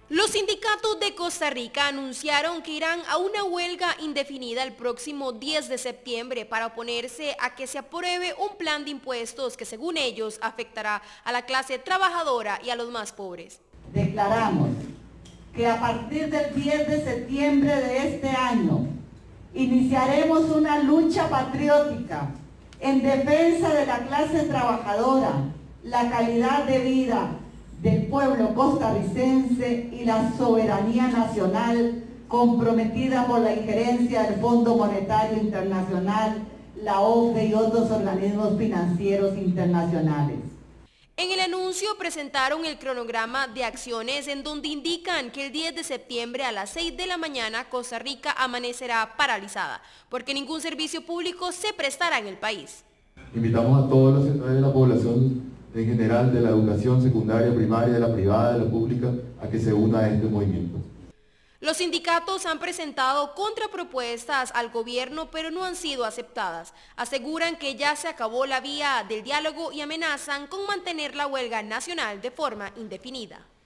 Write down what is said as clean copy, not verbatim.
Los sindicatos de Costa Rica anunciaron que irán a una huelga indefinida el próximo 10 de septiembre para oponerse a que se apruebe un plan de impuestos que, según ellos, afectará a la clase trabajadora y a los más pobres. Declaramos que a partir del 10 de septiembre de este año iniciaremos una lucha patriótica en defensa de la clase trabajadora, la calidad de vida del pueblo costarricense y la soberanía nacional comprometida por la injerencia del Fondo Monetario Internacional, la OCDE y otros organismos financieros internacionales. En el anuncio presentaron el cronograma de acciones en donde indican que el 10 de septiembre a las 6 de la mañana Costa Rica amanecerá paralizada, porque ningún servicio público se prestará en el país. Invitamos a todos los sectores de la población en general, de la educación secundaria, primaria, de la privada, de la pública, a que se una a este movimiento. Los sindicatos han presentado contrapropuestas al gobierno, pero no han sido aceptadas. Aseguran que ya se acabó la vía del diálogo y amenazan con mantener la huelga nacional de forma indefinida.